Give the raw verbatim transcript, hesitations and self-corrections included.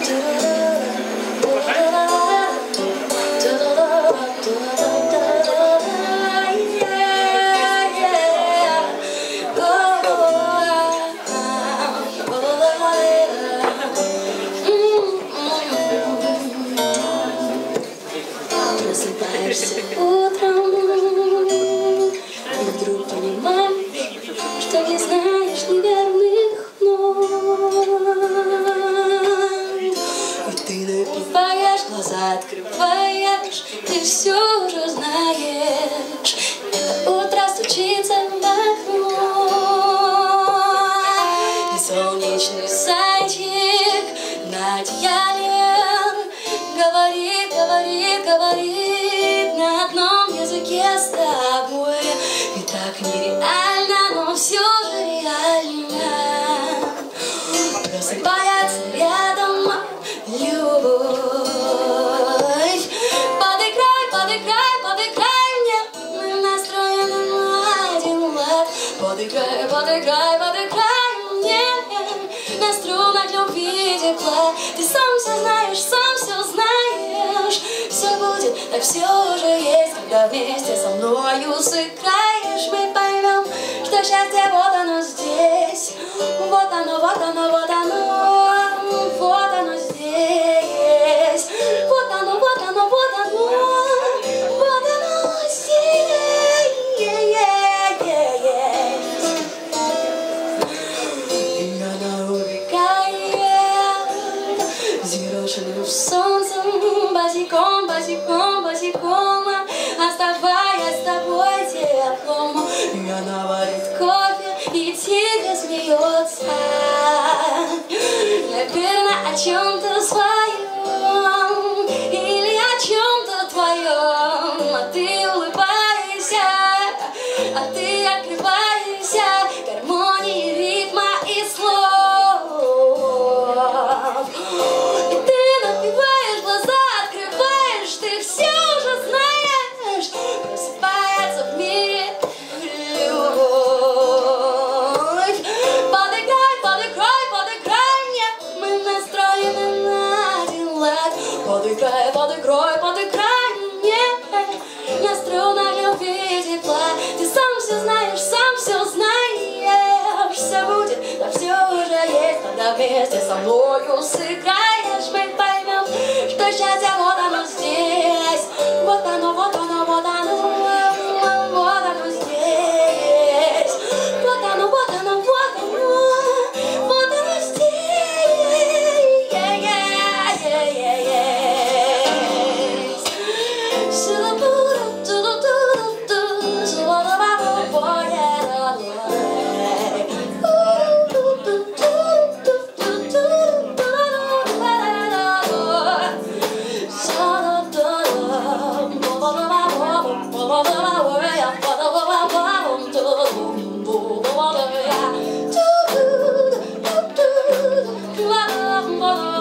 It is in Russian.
Просыпаешься утром и вдруг понимаешь, что не знаешь неверных нот. И ты напиваешь, глаза открываешь, ты все уже знаешь. Это утро стучится в окно, и солнечный зайчик на одеяле говорит, говорит, говорит на одном языке с тобой. И так нереально, но все же реально. Просыпается рядом любовь. Подыграй, подыграй, подыграй мне, мы настроены на один лад. Подыграй, подыграй, подыграй мне, на струнах любви тепла. Ты сам все знаешь, сам все знаешь. Все будет, так все же есть, когда вместе со мною сыграешь. Мы поймем, что счастье вот оно здесь. Вот оно, вот оно, вот оно, вот оно здесь. Вот оно, вот оно, вот оно, вот оно здесь. И она убегает, взъерошенным солнцем, босиком, босиком, босиком, оставаясь с тобой теплом. И она варит кофе и тихо смеется, наверное, о чем-то своем или о чем-то твоем. А ты улыбаешься, а ты открываешься гармонии ритма и слов. И ты напиваешь, глаза открываешь, ты все уже знаешь. Просыпается в мире любовь. Подыграй, подыграй, подыграй мне, мы настроены на один лад. Подыграй, подыграй, подыграй мне, на струнах любви тепла. Ты сам все знаешь, сам все знаешь. Все будет, да все уже есть, когда вместе со мною сыграешь. Мы поймем, что счастье вот оно здесь. Вот оно, вот оно, вот оно, вот оно здесь. Вот оно, вот оно, вот оно, вот оно здесь. Bye.